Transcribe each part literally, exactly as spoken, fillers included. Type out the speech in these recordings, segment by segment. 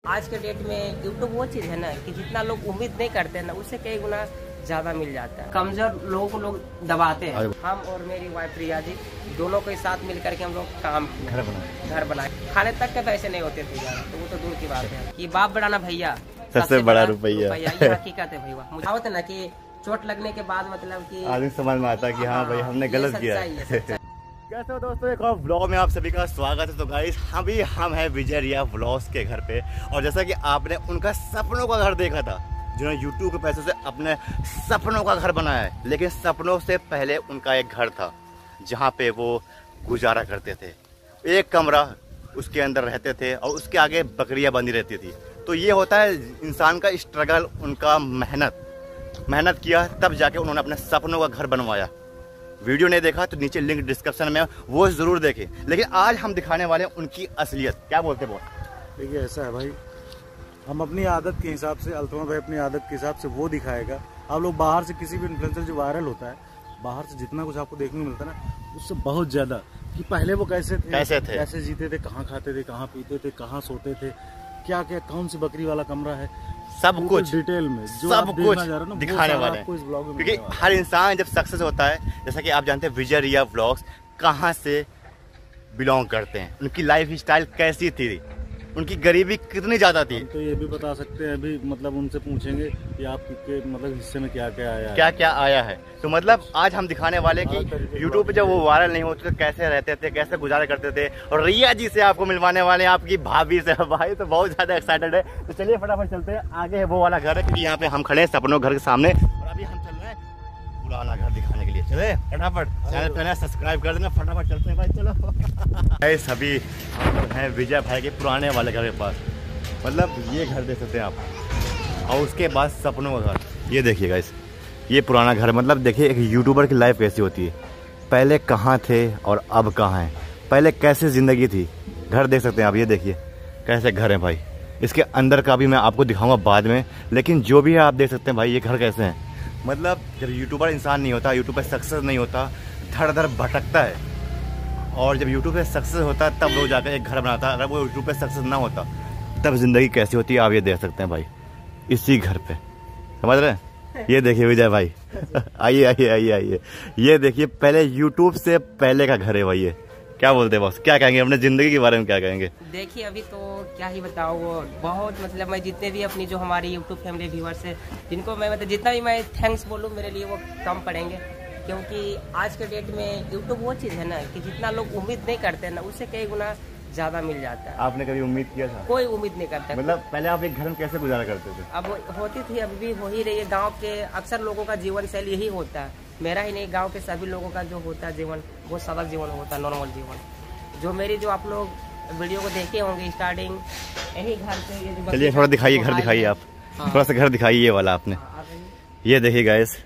आज के डेट में यूट्यूब वो चीज़ है ना कि जितना लोग उम्मीद नहीं करते हैं ना उससे कई गुना ज्यादा मिल जाता है। कमजोर लोगों को लोग दबाते हैं। हम और मेरी वाइफ प्रिया जी दोनों के साथ मिल करके हम लोग काम किए, घर बनाए घर बनाए खाने तक के पैसे नहीं होते थे यार, तो वो तो दूर की बात है कि बाप बढ़ाना भैया आदमी समझ में आता है कि हाँ भाई हमने गलत किया। कैसे हो दोस्तों, एक और व्लॉग में आप सभी का स्वागत है। तो गाइस अभी हम हैं विजय रिया व्लॉग्स के घर पे, और जैसा कि आपने उनका सपनों का घर देखा था, जिन्होंने यूट्यूब के पैसों से अपने सपनों का घर बनाया है, लेकिन सपनों से पहले उनका एक घर था जहाँ पे वो गुजारा करते थे। एक कमरा, उसके अंदर रहते थे और उसके आगे बकरियां बंधी रहती थी। तो ये होता है इंसान का स्ट्रगल, उनका मेहनत मेहनत किया तब जाके उन्होंने अपने सपनों का घर बनवाया। वीडियो नहीं देखा तो नीचे लिंक डिस्क्रिप्शन में वो ज़रूर देखें। लेकिन आज हम दिखाने वाले हैं उनकी असलियत। क्या बोलते हैं बहुत? देखिए ऐसा है भाई, हम अपनी आदत के हिसाब से, अल्तमा भाई अपनी आदत के हिसाब से वो दिखाएगा। आप लोग बाहर से किसी भी इन्फ्लुएंसर जो वायरल होता है, बाहर से जितना कुछ आपको देखने को मिलता है ना, उससे बहुत ज्यादा कि पहले वो कैसे थे, कैसे थे, कैसे जीते थे, कहाँ खाते थे, कहाँ पीते थे, कहाँ सोते थे, क्या क्या कौन सी बकरी वाला कमरा है, सब कुछ डिटेल में जो सब कुछ दिखाने वाले हैं। क्योंकि क्योंकि हर इंसान जब सक्सेस होता है, जैसा कि आप जानते हैं विजय रिया व्लॉग्स कहाँ से बिलोंग करते हैं, उनकी लाइफ स्टाइल कैसी थी, उनकी गरीबी कितनी ज्यादा थी। तो ये भी बता सकते हैं अभी, मतलब उनसे पूछेंगे कि आपके मतलब हिस्से में क्या क्या आया है, क्या क्या आया है। तो मतलब आज हम दिखाने वाले कि यूट्यूब पे जब वो वायरल नहीं होते तो कैसे रहते थे, कैसे गुजारा करते थे। और रिया जी से आपको मिलवाने वाले हैं, आपकी भाभी से। भाई तो बहुत ज्यादा एक्साइटेड है, तो चलिए फटाफट चलते हैं। आगे है वो वाला घर है, क्योंकि यहाँ पे हम खड़े हैं सपनों घर के सामने, और अभी हम चल रहे हैं पुराना घर दिखाने के लिए। चले फटाफट, चैनल पे सब्सक्राइब कर देना, फटाफट चलते हैं भाई, चलो। सभी हैं विजय भाई के पुराने वाले घर के पास। मतलब ये घर देख सकते हैं आप, और उसके बाद सपनों का घर ये देखिएगा। इस ये पुराना घर, मतलब देखिए एक यूट्यूबर की लाइफ कैसी होती है, पहले कहाँ थे और अब कहाँ हैं, पहले कैसे ज़िंदगी थी। घर देख सकते हैं आप, ये देखिए कैसे घर है भाई। इसके अंदर का भी मैं आपको दिखाऊंगा बाद में, लेकिन जो भी है आप देख सकते हैं भाई ये घर कैसे हैं। मतलब जब यूट्यूबर इंसान नहीं होता, यूट्यूब पर सक्सेस नहीं होता, धड़ धड़ भटकता है, और जब यूट्यूब पे सक्सेस होता है तब लोग जाकर एक घर बनाता है। अगर वो यूट्यूब पे सक्सेस ना होता तब ज़िंदगी कैसी होती है आप ये देख सकते हैं भाई, इसी घर पे। समझ रहे हैं? ये देखिए विजय भाई आइए आइए आइए आइए, ये देखिए पहले यूट्यूब से पहले का घर है भाई। ये क्या बोलते हैं बॉस, क्या कहेंगे अपने ज़िंदगी के बारे में, क्या कहेंगे? देखिए अभी तो क्या ही बताऊँ, वो बहुत मतलब मैं जितने भी अपनी जो हमारी यूट्यूब फैमिली व्यूअर्स है, जिनको मैं मतलब जितना भी मैं थैंक्स बोलूँ मेरे लिए वो कम पड़ेंगे। क्योंकि आज के डेट में यूट्यूब वो चीज़ है ना कि जितना लोग उम्मीद नहीं करते हैं ना उससे कई गुना ज्यादा मिल जाता है। आपने कभी उम्मीद किया था? कोई उम्मीद नहीं करता। मतलब पहले आप एक घर में कैसे गुजारा करते थे? अब होती थी, अभी भी हो ही रही है। गांव के अक्सर लोगों का जीवन शैली यही होता है, मेरा ही नहीं, गांव के सभी लोगों का जो होता है जीवन वो सरल जीवन होता है, नॉर्मल जीवन। जो मेरी जो आप लोग वीडियो को देखे होंगे स्टार्टिंग यही घर से। चलिए थोड़ा दिखाइए, घर दिखाइए आप, थोड़ा सा घर दिखाइए ये वाला आपने। ये देखिए गाइस,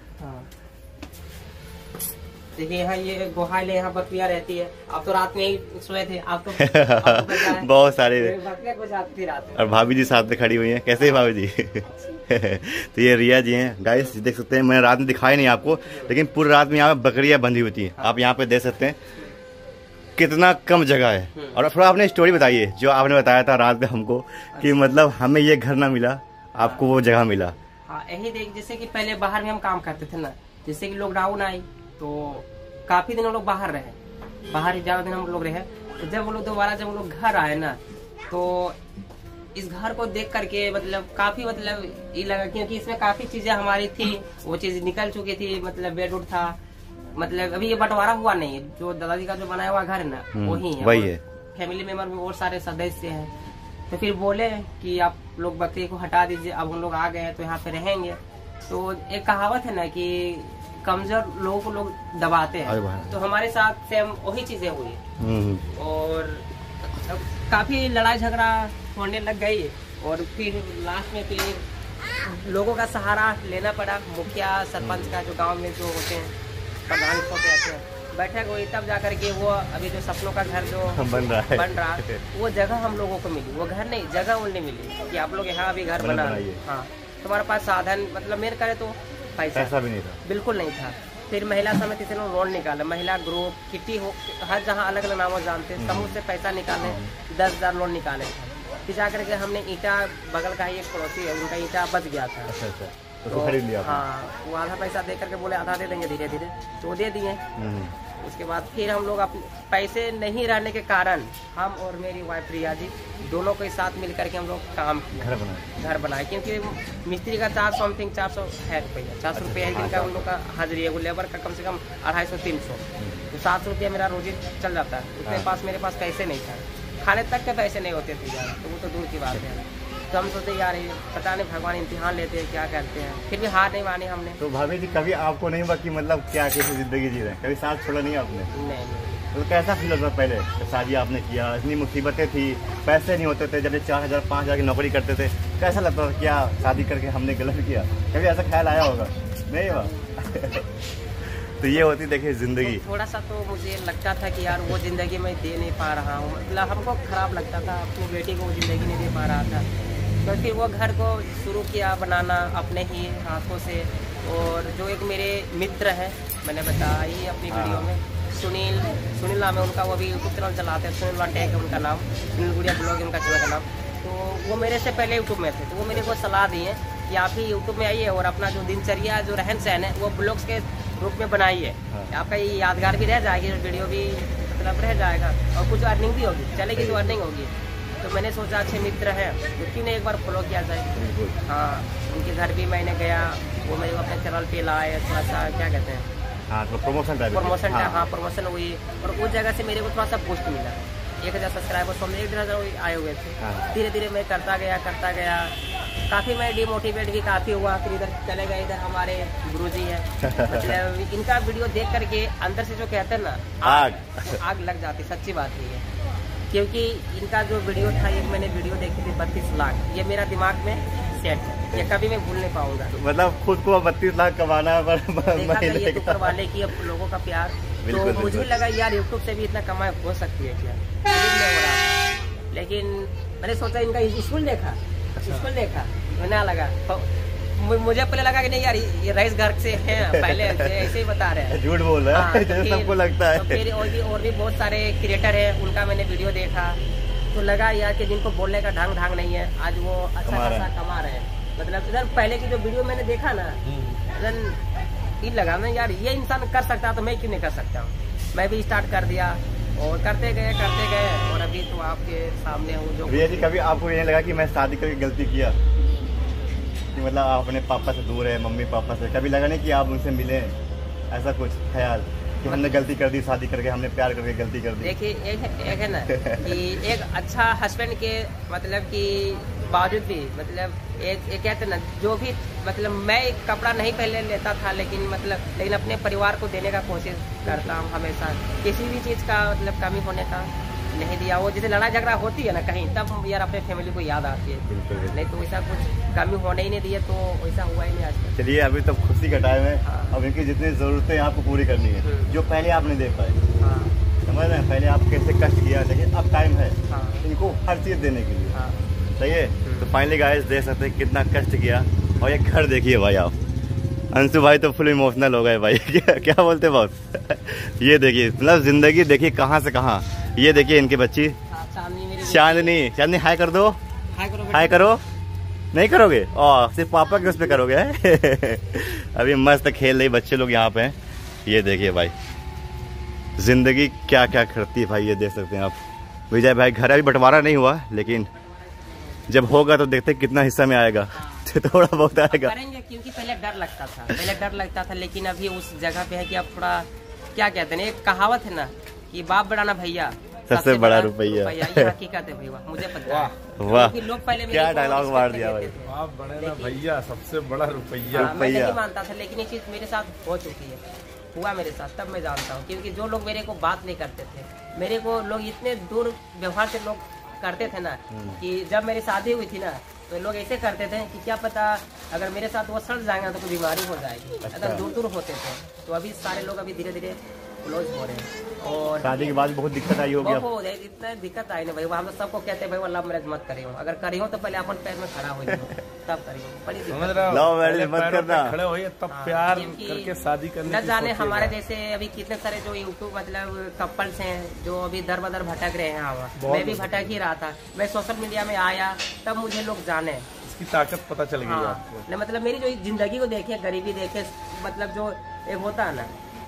देखिए यहाँ ये गोहाल है, यहाँ बकरियाँ रहती है। आप तो रात में ही सोए थे, आप तो, आप तो बहुत सारे बकरियाँ को जाती थी रात में। और भाभी जी साथ में खड़ी हुई हैं। कैसे है भाभी जी? तो ये रिया जी हैं गाइस, देख सकते हैं। मैंने रात में दिखाई नहीं आपको, लेकिन पूरी रात में यहाँ पे बकरियाँ बंधी होती हैं। आप यहाँ पे देख सकते हैं कितना कम जगह है। और थोड़ा आपने स्टोरी बताइए जो आपने बताया था रात में हमको, कि मतलब हमें ये घर ना मिला, आपको वो जगह मिला। हाँ यही देख, जैसे कि पहले बाहर में हम काम करते थे ना, जैसे कि लॉकडाउन आई तो काफी दिन हम लोग बाहर रहे, बाहर ही ज्यादा दिन हम लोग रहे। तो जब वो लोग दोबारा जब वो लोग घर आए ना, तो इस घर को देख करके मतलब काफी मतलब ये लगा, क्योंकि इसमें काफी चीजें हमारी थी, वो चीज निकल चुकी थी। मतलब बेड उड था, मतलब अभी ये बंटवारा हुआ नहीं है। जो दादाजी का जो बनाया हुआ घर है ना वही है, वही है। फैमिली मेंबर में और सारे सदस्य हैं। तो फिर बोले कि आप लोग बकरी को हटा दीजिए, अब हम लोग आ गए हैं तो यहाँ पे रहेंगे। तो एक कहावत है ना कि कमजोर लोगों को लोग दबाते हैं, तो हमारे साथ सेम वही चीजें हुई। और काफी लड़ाई झगड़ा होने लग गई, और फिर लास्ट में फिर लोगों का सहारा लेना पड़ा। मुखिया सरपंच का जो गांव में जो होते हैं प्रधान को कहते हैं, बैठक हुई तब जाकर के वो अभी जो सपनों का घर जो बन रहा है बन रहा वो जगह हम लोगों को मिली। वो घर नहीं, जगह उन्हें मिली कि आप लोग यहाँ अभी घर बना। हाँ, तुम्हारे पास साधन मतलब मेरे करे तो पैसा, पैसा भी नहीं था, बिल्कुल नहीं था। फिर महिला समिति से लोन निकाले, महिला ग्रुप किटी हो, हर जहाँ अलग अलग नामों जानते, समूह से पैसा निकाले, दस हजार लोन निकाले। फिर जा करके हमने ईंटा, बगल का ही एक पड़ोसी है, उनका ईंटा बच गया था। अच्छा अच्छा, तो, तो खरीद लिया आपने? हाँ, वो आधा पैसा दे करके बोले आधा दे देंगे धीरे धीरे, तो वो दे दिए। उसके बाद फिर हम लोग अपने पैसे नहीं रहने के कारण हम और मेरी वाइफ प्रिया जी दोनों के साथ मिल करके हम लोग काम किया, घर बनाए घर बनाए क्योंकि मिस्त्री का चार समथिंग चार सौ है रुपया, चार सौ रुपया एक दिन का उन लोग का हाजिरी है, वो लेबर का कम से कम अढ़ाई सौ तीन सौ, तो सात सौ रुपया मेरा रोजी चल जाता है। उतने पास मेरे पास पैसे नहीं था, खाने तक के पैसे नहीं होते थे यार, तो वो तो दूर की बात है। तो हम सोचते यार ये पता नहीं भगवान इम्तिहान लेते हैं क्या करते हैं, फिर भी हार नहीं मानी हमने। तो भाभी जी कभी आपको नहीं हुआ कि मतलब क्या कैसे जिंदगी जी रहे, कभी साथ छोड़ा नहीं आपने? नहीं नहीं। तो कैसा फील होता पहले शादी आपने किया, इतनी मुसीबतें थी, पैसे नहीं होते थे, जब चार हजार पाँच हजार की नौकरी करते थे, कैसा लगता था क्या शादी करके हमने गलत किया? कभी ऐसा ख्याल आया होगा? नहीं हुआ? तो ये होती देखिए जिंदगी। तो थोड़ा सा तो मुझे लगता था कि यार वो जिंदगी मैं दे नहीं पा रहा हूँ, मतलब हमको खराब लगता था, अपनी बेटी को वो जिंदगी नहीं दे पा रहा था। तो फिर वो घर को शुरू किया बनाना अपने ही हाथों से। और जो एक मेरे मित्र है, मैंने बताया ही अपनी वीडियो में, सुनील सुनील नाम है उनका, वो भी यूट्यूब चैनल चलाते हैं, सुनील वांटेक है उनका नाम, सुनील गुड़िया ब्लॉग है उनका चैनल का नाम। तो वो मेरे से पहले यूट्यूब में थे, तो वो मेरे को सलाह दिए कि आप ही यूट्यूब में आइए और अपना जो दिनचर्या जो रहन सहन है वो ब्लॉग्स के रूप में बनाइए। हाँ। आपका ये यादगार भी रह जाएगी, वीडियो भी मतलब रह जाएगा और कुछ अर्निंग भी होगी, चलेगी जो अर्निंग होगी। तो मैंने सोचा अच्छे मित्र हैं तो क्यों नहीं एक बार फॉलो किया जाए। हाँ, उनके घर भी मैंने गया, वो मेरे को अपने चैनल पे लाए, थोड़ा सा क्या कहते हैं हाँ, तो प्रमोशन प्रमोशन हाँ, हाँ प्रमोशन हुई और उस जगह से मेरे को थोड़ा सा बूस्ट मिला। एक हज़ार सब्सक्राइबर तो एक डेढ़ हज़ार आए हुए थे। धीरे धीरे मैं करता गया करता गया काफ़ी मैं डिमोटिवेट भी काफ़ी हुआ। फिर इधर चले गए, इधर हमारे गुरुजी है, मतलब इनका वीडियो देख करके अंदर से जो कहते हैं ना आग आग लग जाती, सच्ची बात है ये। क्योंकि इनका जो वीडियो था, एक मैंने वीडियो देखी थी बत्तीस लाख, ये मेरा दिमाग में सेट है, ये कभी मैं भूल नहीं पाऊंगा। मतलब खुद को बत्तीस लाख कमाना पर ये ऊपर वाले की लोगों का प्यार, तो मुझे लगा यार यूट्यूब से भी इतना कमाई हो सकती है क्या, लेकिन मैंने सोचा इनका स्कूल देखा स्कूल देखा मैंने लगा, मुझे पहले लगा कि नहीं यार ये रईस घर से हैं, पहले ऐसे ही बता रहे हैं, झूठ बोल रहा है, तो सबको लगता है। तो फिर और भी और भी बहुत सारे क्रिएटर हैं, उनका मैंने वीडियो देखा तो लगा यार कि जिनको बोलने का ढंग ढंग नहीं है, आज वो अच्छा खासा कमा रहे हैं। मतलब इधर पहले की जो वीडियो मैंने देखा ना, इधर ये लगा ना यार ये इंसान कर सकता तो मैं क्यों नहीं कर सकता हूँ। मैं भी स्टार्ट कर दिया और करते गए करते गए और अभी तो आपके सामने हूँ। जो भैया जी कभी आपको ये लगा कि मैं शादी करके गलती किया, कि मतलब आप अपने पापा से दूर है, मम्मी पापा से, कभी लगा नहीं कि आप उनसे मिले, ऐसा कुछ ख्याल कि हमने गलती कर दी, शादी करके हमने प्यार करके गलती कर दी? देखिए एक, एक है ना कि एक अच्छा हस्बैंड के मतलब कि बावजूद भी मतलब एक, एक कहते ना जो भी मतलब मैं एक कपड़ा नहीं पहले लेता था, लेकिन मतलब लेकिन अपने परिवार को देने का कोशिश करता हूँ हमेशा, किसी भी चीज़ का मतलब कमी होने का नहीं दिया। वो जैसे लड़ाई झगड़ा होती है ना कहीं, तब यार अपने फैमिली को याद आती है, नहीं तो वैसा कुछ कमी होने ही नहीं दिए, तो वैसा हुआ ही नहीं आज तक। चलिए अभी तो खुशी का टाइम है। हाँ। अब इनकी जितनी जरूरतें आपको पूरी करनी है जो पहले आप नहीं दे पाए। हाँ। समझ रहे हैं, पहले आप कैसे कष्ट किया, लेकिन अब टाइम है हाँ। इनको हर चीज देने के लिए। हाँ। सही है। तो फाइनली गाइस देख सकते हैं कितना कष्ट किया, और ये घर देखिए भाई आप, अंशु भाई तो फुल इमोशनल हो गए भाई। क्या, क्या बोलते बॉस? ये देखिए मतलब जिंदगी देखिए कहाँ से कहाँ। ये देखिए इनकी बच्ची चांदनी, चांदनी हाय कर दो, हाय करो, नहीं करोगे? और सिर्फ पापा के उस पे करोगे? अभी मस्त खेल रही बच्चे लोग यहाँ पे। ये देखिए भाई जिंदगी क्या क्या करती है भाई, ये देख सकते हैं आप। विजय भाई घर अभी बंटवारा नहीं हुआ, लेकिन जब होगा तो देखते कितना हिस्सा में आएगा। थोड़ा बहुत आएगा करेंगे, क्योंकि पहले डर लगता था पहले डर लगता था लेकिन अभी उस जगह पे है कि अब थोड़ा क्या कहते हैं, एक कहावत है ना कि बाप बढ़ाना भैया सबसे बड़ा रुपया। ये हकीकत है भैया, मुझे पता है। वाह लोग पहले क्या डायलॉग मार दिया भाई, बाप बढ़ाना भैया सबसे बड़ा रुपया। मैं नहीं मानता था, लेकिन ये चीज मेरे साथ हो चुकी है, हुआ मेरे साथ, तब मैं जानता हूँ। क्योंकि जो लोग मेरे को बात नहीं करते थे, मेरे को लोग इतने दूर व्यवहार से लोग करते थे ना, कि जब मेरी शादी हुई थी ना तो लोग ऐसे करते थे कि क्या पता अगर मेरे साथ वो सड़ जाएंगे तो कोई बीमारी हो जाएगी। अच्छा। अगर दूर दूर होते थे, तो अभी सारे लोग अभी धीरे धीरे क्लोज हो रहे हैं। और शादी के बाद बहुत दिक्कत आई होगी अब। बहुत है, इतना दिक्कत आई ना भाई, हम तो सबको कहते हैं भाई लव मैरिज मत करियो, अगर करियो तो पहले अपन पैर में खड़ा हो जाओ तब करियो। बड़ी समझ दिक्कत रहे हो? लव मैरिज पहले मत पैरों पे करना। खड़े होइए तब हाँ, प्यार क्योंकि करके शादी करने न की जाने सोचिएगा। हमारे जैसे अभी कितने सारे जो यूट्यूब मतलब कपल्स हैं जो अभी दर बदर भटक रहे हैं। हाँ, मैं भी भटक ही रहा था, मैं सोशल मीडिया में आया तब मुझे लोग जाने, इसकी ताकत पता चल गई हाँ आपको। न मतलब मेरी जो जिंदगी को देखे, गरीबी देखे, मतलब जो एक होता है ना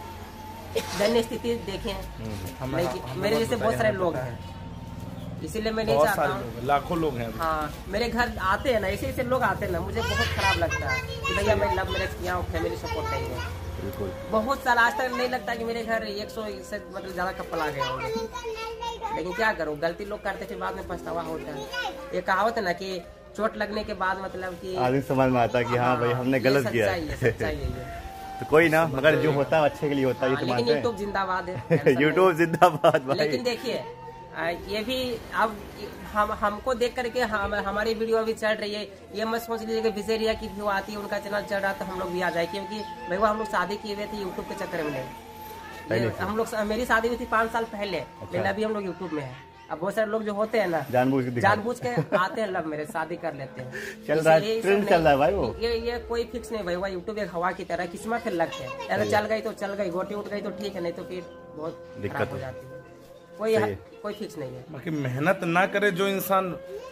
दयनीय स्थिति देखे, हम- लेकिन हम- मेरे हम जैसे बहुत बताइए, सारे हमें लोग पता है। हैं, इसीलिए मैं नहीं बहुत चाहता सारे हूँ। लोग हैं, लाखों लोग हैं अभी। हाँ, मेरे घर आते हैं ना ऐसे ऐसे लोग आते हैं ना, मुझे बहुत खराब लगता है कि भैया मैं लव मैरिज किया हूँ, फैमिली सपोर्ट नहीं है। बिल्कुल। बहुत साल आज तक नहीं लगता कि मेरे घर एक सौ से मतलब ज्यादा कपल आ गए होंगे, लेकिन क्या करूँ, गलती लोग करते फिर बाद में पछतावा होता है। ये कहावत है ना कि चोट लगने के बाद मतलब कि आदमी समझ में आता है कि हाँ भाई हमने ये गलत किया सच्चाई है, सच्चाई है ये। तो कोई ना, मगर जो होता है अच्छे के लिए होता है, ये हाँ, तो लेकिन मानते यूट्यूब जिंदाबाद है, हैं। यूट्यूब जिंदाबाद भाई। लेकिन देखिए आ, ये भी अब हम हमको देख करके हम हमारी वीडियो अभी चल रही है, ये मत सोच लीजिए कि विजेरिया की व्यू आती है, उनका चैनल चल रहा है तो हम लोग भी आ जाए, क्योंकि भाई वो हम लोग शादी किए हुए थे यूट्यूब के चक्कर में नहीं। पहले ये से? हम लोग मेरी शादी हुई थी पाँच साल पहले, लेकिन अभी हम लोग यूट्यूब में है। अब बहुत सारे लोग जो होते हैं ना जानबूझ के दिखा- जानबूझ के आते हैं लव मेरे शादी कर लेते हैं। चल रहा है, इसलिए ये सब ट्रेंड नहीं- चल रहा है भाई वो। ये ये कोई फिक्स नहीं भाई, वो यूट्यूब एक हवा की तरह किस्मत है, लक है, अगर चल गई तो चल गई, गोटी उठ गई तो ठीक है, नहीं तो फिर बहुत दिक्कत खराब हो है। जाती है। कोई सही है। कोई फिक्स नहीं है। बाकी मेहनत ना करे जो इंसान,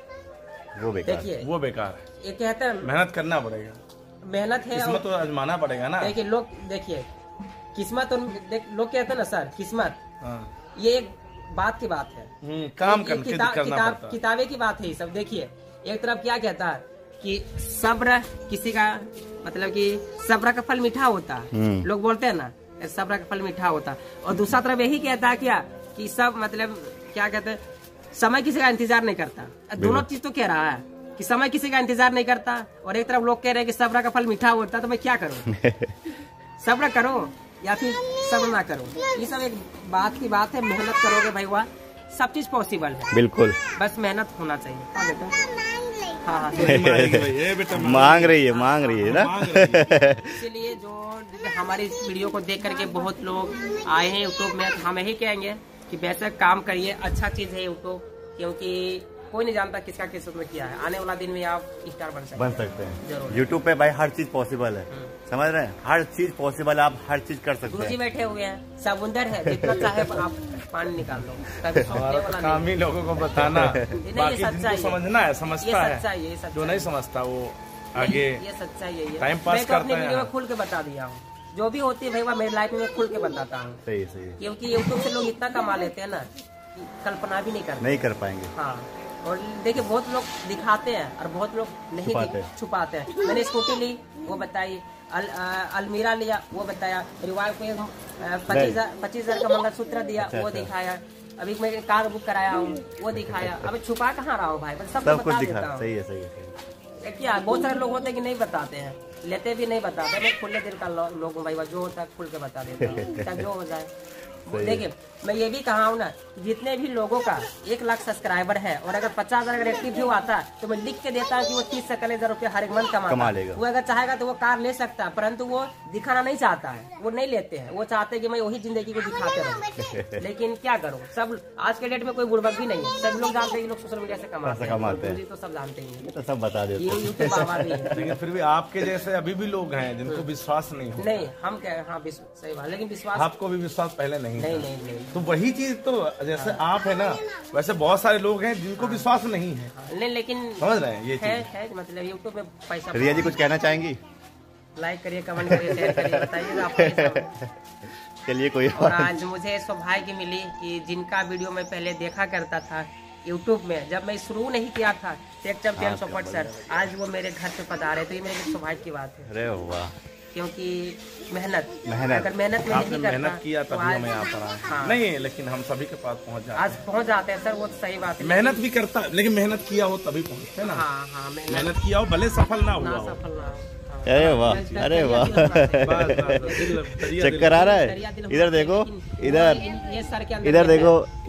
वो बेकार। देखिए वो बेकार है। ये कहते हैं मेहनत करना पड़ेगा, मेहनत है इसमें और तो आजमाना पड़ेगा ना। देखिए लोग देखिए किस्मत और देख, लोग कहते हैं ना सर किस्मत, हाँ। ये एक बात की बात है। हम्म, काम ये करके किताब करना किताब पड़ता है। किताबें की बात है ये सब। देखिए एक तरफ क्या कहता है कि सब्र किसी का मतलब कि सब्र का फल मीठा होता है, हम्म। लोग बोलते हैं ना सब्र का फल मीठा होता है, और दूसरा तरफ यही कहता है क्या कि सब मतलब क्या कहते हैं समय किसी का इंतजार नहीं करता। दोनों चीज तो कह रहा है कि समय किसी का इंतजार नहीं करता, और एक तरफ लोग कह रहे हैं कि सब्र का फल मीठा होता है, तो मैं क्या करूं? सब्र करो या फिर सब्र ना करो, ये सब एक बात की बात है। मेहनत करोगे भाई वाह सब चीज पॉसिबल है, बिल्कुल। बस मेहनत होना चाहिए। हाँ बेटा, हाँ हाँ ये बेटा मांग रही है, मांग रही है ना। मांग रही है। इसीलिए जो हमारी इस वीडियो को देख करके बहुत लोग आए हैं यूट्यूब में, हम यही कहेंगे कि बेशक काम करिए, अच्छा चीज है यूट्यूब, क्योंकि कोई नहीं जानता किसका किस्मत में क्या है। आने वाला दिन में आप स्टार बन सकते बन हैं। सकते हैं जरूर। यूट्यूब पे भाई, हर चीज पॉसिबल है, समझ रहे हैं, हर चीज पॉसिबल है, आप हर चीज कर सकते गुरुजी हैं। बैठे हुए हैं, समुंदर है, जितना चाहे आप पानी निकाल लो, कभी सूखने हमारा वाला तो काम नहीं। ही लोगों को बताना, ये बाकी सच्चाई जिनको है। समझना है ये समझता सच्चाई है, ये है, सच्चाई जो नहीं समझता वो आगे ये सच्चाई है। ये टाइम पास मैं तो अपनी करता है वीडियो में यहाँ। खुल के बता दिया हूँ, जो भी होती है भाई वह मेरी लाइफ में खुल के बताता हूँ, सही है, सही है। क्योंकि यूट्यूब से लोग इतना कमा लेते हैं ना कि कल्पना भी नहीं करते। नहीं कर पाएंगे। हाँ, और देखिए बहुत लोग दिखाते हैं और बहुत लोग नहीं छुपाते दिख- हैं। छुपाते हैं। मैंने स्कूटी ली वो बताई, अल, आ, अलमीरा लिया वो बताया, रिवाज को एक पच्चीस हजार पच्चीस हजार का मंगलसूत्र दिया अच्छा, वो अच्छा। दिखाया, अभी मैं कार बुक कराया हूँ वो दिखाया। अभी छुपा कहाँ रहा हूँ भाई, मैं सब, सब कुछ बता दिखा, देता हूँ। सही है, सही है, सही है। क्या बहुत सारे लोग होते हैं कि नहीं बताते हैं, लेते भी नहीं बताते। मैं खुले दिल का लो- लोग हूँ भाई, जो होता है खुल के बता देता हूँ, चाहे जो हो जाए। देखिए मैं ये भी कहा हूँ ना, जितने भी लोगों का एक लाख सब्सक्राइबर है और अगर पचास हजार एक्टिव व्यू आता है तो मैं लिख के देता हूँ कि वो तीस से चालीस हजार रुपया हर एक मंथ कमाता कमा है। लेगा। वो अगर चाहेगा तो वो कार ले सकता है, परंतु वो दिखाना नहीं चाहता है, वो नहीं लेते हैं, वो चाहते हैं कि मैं वही जिंदगी को दिखाते रहूं। लेकिन क्या करूं, सब आज के डेट में कोई बुड़बक भी नहीं है, सब लोग जानते हैं कि लोग सोशल मीडिया से कमाते पैसा कमाते हैं। हैं, तो सब जानते ही हैं। ये तो सब बता देते ये हैं। यूट्यूब बाबा भी है। लेकिन फिर भी आपके जैसे अभी भी लोग हैं जिनको विश्वास नहीं हो, नहीं हम क्या, हाँ विश्व- सही बात, लेकिन विश्वास आपको भी विश्वास पहले नहीं नहीं था। नहीं नहीं तो वही चीज तो जैसे आप है ना, वैसे बहुत सारे लोग हैं जिनको विश्वास नहीं है, नहीं, लेकिन समझ रहे हैं ये है चीज। है मतलब यूट्यूब में पैसा। रिया जी कुछ कहना चाहेंगी? लाइक करिए, कमेंट करिए, शेयर करिए, बताइए आप कैसा। चलिए कोई और और। आज मुझे सौभाग्य मिली कि जिनका वीडियो मैं पहले देखा करता था यूट्यूब में, जब मैं शुरू नहीं किया था टेक चैंपियन सपोर्ट सर, आज वो मेरे घर पे पधारे, तो ये मेरे लिए सौभाग्य की बात है, अरे वाह, क्योंकि मेहनत मेहनत। अगर मेहनत में आपने नहीं करता मेहनत किया तो तभी आज- हम यहाँ पर आए। हाँ। नहीं लेकिन हम सभी के पास पहुँच जाते आज पहुंच जाते हैं सर, वो तो सही बात है। हैं। मेहनत भी करता, लेकिन मेहनत किया हो तभी पहुँचते ना। हाँ हाँ मेहनत मेहनत किया हो भले सफल ना ना हुआ हो। सफल ना हो। हाँ। अरे वाह, दरिया अरे दिल वाह। होना चाहिए। बस, बस, बस, दिल- दरिया दिल- चक्कर आ रहा दरिया है? दिल होना इधर चाहिए, देखो, लेकिन इधर वो ये सर के अंदर इधर रहता है। देखो,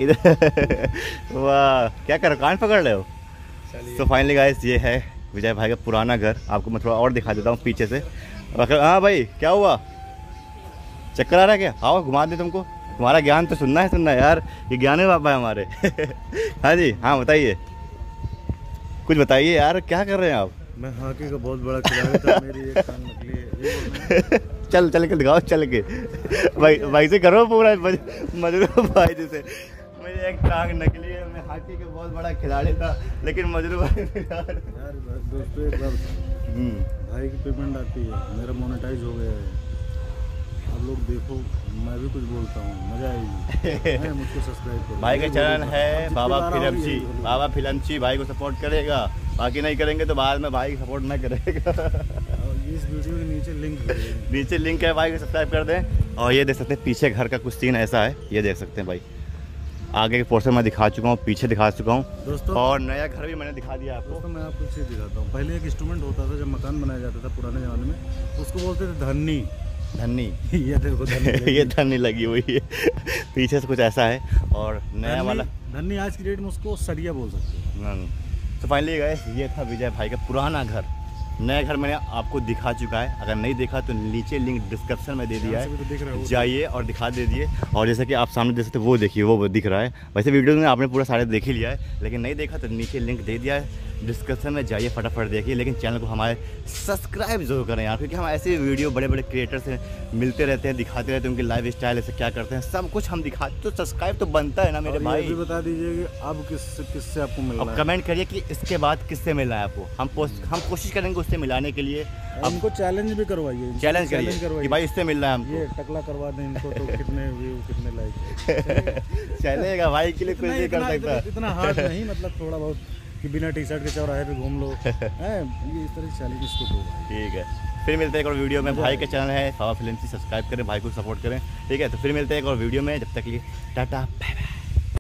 इधर वाह, क्या कर कान पकड़ रहे हो? चलिए। तो फाइनली गाइस ये है विजय भाई का पुराना घर, आपको मैं थोड़ा और दिखा देता हूँ पीछे से। हाँ भाई क्या हुआ, चक्कर आ रहा है क्या? आओ घुमा दे तुमको। तुम्हारा ज्ञान तो सुनना है सुनना है यार, ये ज्ञान है पापा हमारे। हाँ जी, हाँ बताइए, कुछ बताइए यार, क्या कर रहे हैं आप? मैं हॉकी का बहुत बड़ा खिलाड़ी था, मेरी एक टांग निकली है। चल चल के दिखाओ, चल के भाई भाई से करो पूरा मजरू भाई जैसे, मेरी एक टांग निकली है, मैं हॉकी का बहुत बड़ा खिलाड़ी था, लेकिन मजरू भाई यार दोस्तों एक बार भाई की पेमेंट आती है, मेरा मोनेटाइज हो गया है, आप लोग देखो, मैं भी कुछ बोलता हूँ, मजा आएगी। मुझको सब्सक्राइब करो। भाई का चैनल है बाबा फिल्मची, बाबा फिल्मची, भाई को सपोर्ट करेगा, बाकी नहीं करेंगे तो बाद में भाई सपोर्ट नहीं करेगा। इस वीडियो के नीचे लिंक नीचे लिंक है, भाई को सब्सक्राइब कर दें। और ये देख सकते हैं पीछे घर का कुछ सीन ऐसा है, ये देख सकते हैं भाई, आगे के पोर्शन में दिखा चुका हूँ, पीछे दिखा चुका हूँ दोस्तों, और नया घर भी मैंने दिखा दिया आपको। दोस्तों मैं आपको चीज़ दिखाता हूँ, पहले एक इंस्ट्रूमेंट होता था जब मकान बनाया जाता था पुराने ज़माने में, उसको बोलते थे धन्नी। धन्नी ये देखो धन्नी ये धन्नी लगी हुई है, पीछे से कुछ ऐसा है, और नया वाला धन्नी आज की डेट में उसको सरिया बोल सकते हैं। तो फाइनली गाइस, ये था विजय भाई का पुराना घर। नया घर मैंने आपको दिखा चुका है, अगर नहीं देखा तो नीचे लिंक डिस्क्रिप्शन में दे दिया है, जाइए और दिखा दे दिए। और जैसे कि आप सामने देख सकते वो देखिए, वो दिख रहा है। वैसे वीडियो में आपने पूरा सारे देख ही लिया है, लेकिन नहीं देखा तो नीचे लिंक दे दिया है डिस्क्रिप्शन में, जाइए फटाफट देखिए। लेकिन चैनल को हमारे सब्सक्राइब जरूर करें यार, क्योंकि हम ऐसे वीडियो बड़े बड़े क्रिएटर से मिलते रहते हैं, दिखाते रहते हैं उनकी लाइफ स्टाइल ऐसे क्या करते हैं, सब कुछ हम दिखाते, तो सब्सक्राइब तो बनता है ना मेरे भाई। भी बता दीजिए कि अब किस किससे आपको मिलना है, कमेंट करिए कि इसके बाद किससे मिलना है आपको, हम हम कोशिश करेंगे उससे मिलाने के लिए। हमको चैलेंज भी करवाइए, चैलेंज करिए कि भाई इससे मिलना है हमको, ये टकला करवा दें इनको तो कितने व्यू कितने लाइक चलेगा भाई के लिए कुछ नहीं कर सकता, इतना हार्ड नहीं, मतलब थोड़ा बहुत कि बिना टी शर्ट के चौराहे पे घूम लो, है ये इस तरह से चैलेंज इसको दो। ठीक है, फिर मिलते हैं एक और वीडियो में। भाई का चैनल है बाबा फिल्मची, सब्सक्राइब करें, भाई को सपोर्ट करें, ठीक है। तो फिर मिलते हैं एक और वीडियो में, जब तक के लिए टाटा बाय बाय।